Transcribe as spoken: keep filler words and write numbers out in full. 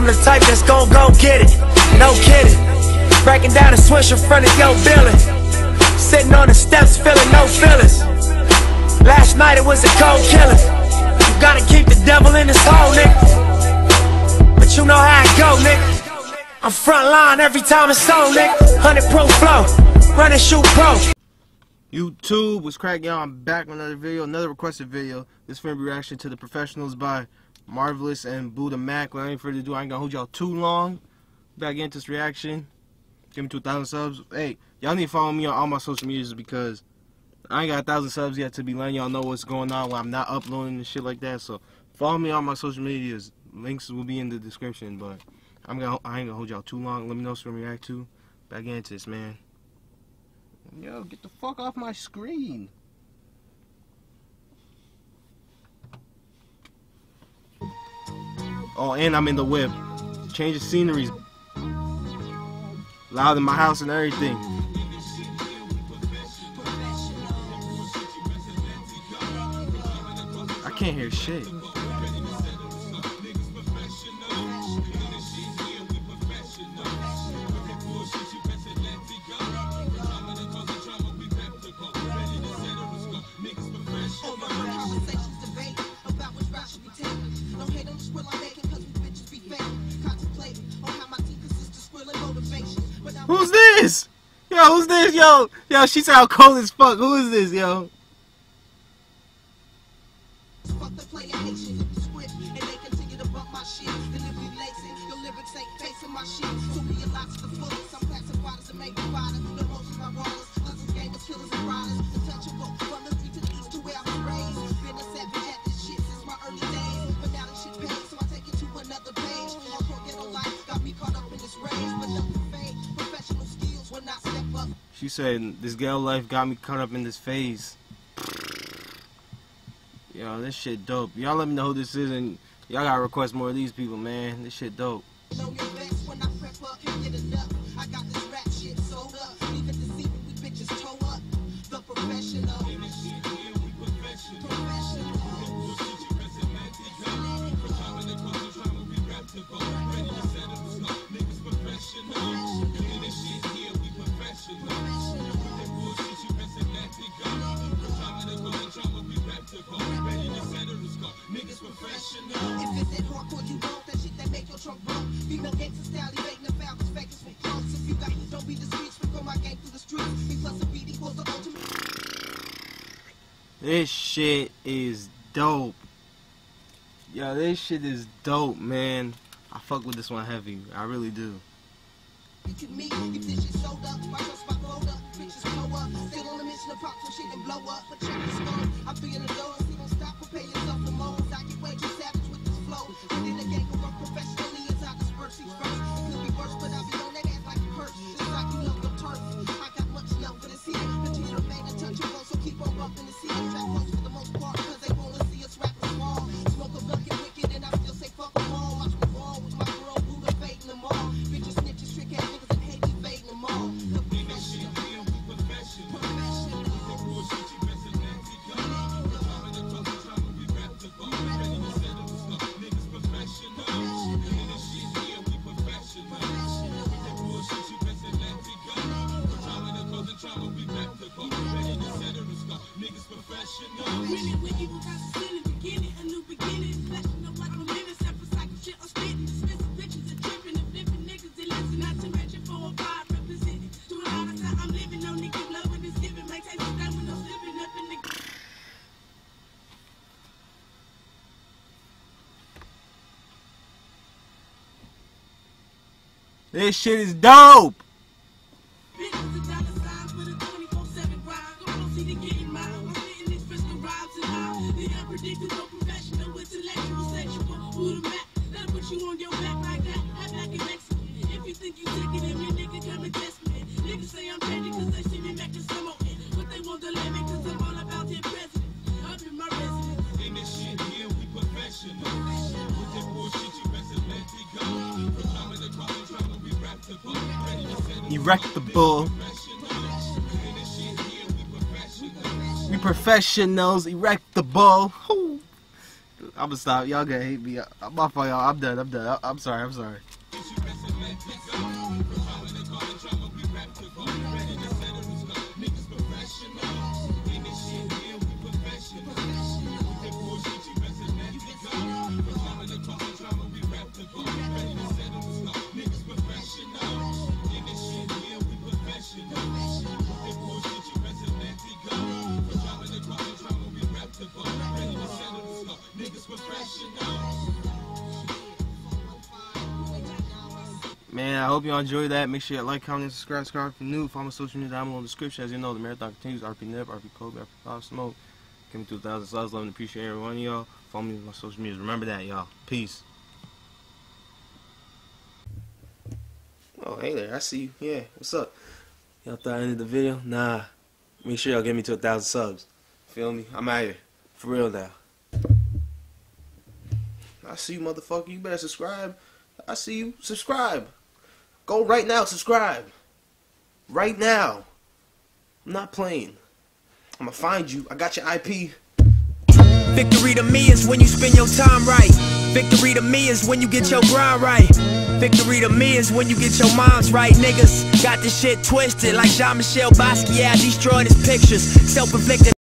the type that's gon' go get it, no kidding. Breaking down a switch in front of your building. Sitting on the steps feeling no feelings. Last night it was a cold killing. You gotta keep the devil in his hole, nigga. But you know how it go, nigga. I'm front line every time it's on, nigga. one hundred proof flow, run and shoot pro. YouTube, what's cracking, y'all? I'm back with another video, another requested video. This film reaction to The Professionals by Marvelous and Buddha Mac. Without any further ado, I ain't gonna hold y'all too long. Back into this reaction. Give me two thousand subs. Hey, y'all need to follow me on all my social medias because I ain't got a thousand subs yet to be letting y'all know what's going on when I'm not uploading and shit like that. So follow me on my social medias. Links will be in the description. But I'm gonna, I ain't gonna hold y'all too long. Let me know what you're gonna react to. Back into this, man. Yo, get the fuck off my screen. Oh, and I'm in the whip. Change the sceneries. Loud in my house and everything. I can't hear shit. Who's this? Yo, who's this? Yo, yo, she sound cold as fuck. Who is this, yo? She said, this girl life got me caught up in this phase. Yo, this shit dope. Y'all let me know who this is and y'all gotta request more of these people, man. This shit dope. This shit is dope. Yo, this shit is dope, man. I fuck with this one heavy. I really do. This shit is dope. Erect the bull. We professionals, erect the bull. I'ma stop. Y'all gonna hate me. My fault, y'all. I'm done. I'm done. I'm sorry. I'm sorry. Man, I hope y'all enjoyed that. Make sure you like, comment, and subscribe. Subscribe if you're new. Follow my social media down below in the description. As you know, the marathon continues. R P Nip, R P Kobe, R P Pop Smoke. Give me two thousand subs. Love and appreciate every one of y'all. Follow me on my social media. Remember that, y'all. Peace. Oh, hey there. I see you. Yeah, what's up? Y'all thought I ended the video? Nah. Make sure y'all get me to a thousand subs. Feel me? I'm out here. For real now. I see you, motherfucker. You better subscribe. I see you. Subscribe. Go right now. Subscribe. Right now. I'm not playing. I'm gonna find you. I got your I P. Victory to me is when you spend your time right. Victory to me is when you get your grind right. Victory to me is when you get your minds right. Niggas got this shit twisted like Jean-Michel Basquiat destroyed his pictures. Self-inflicted.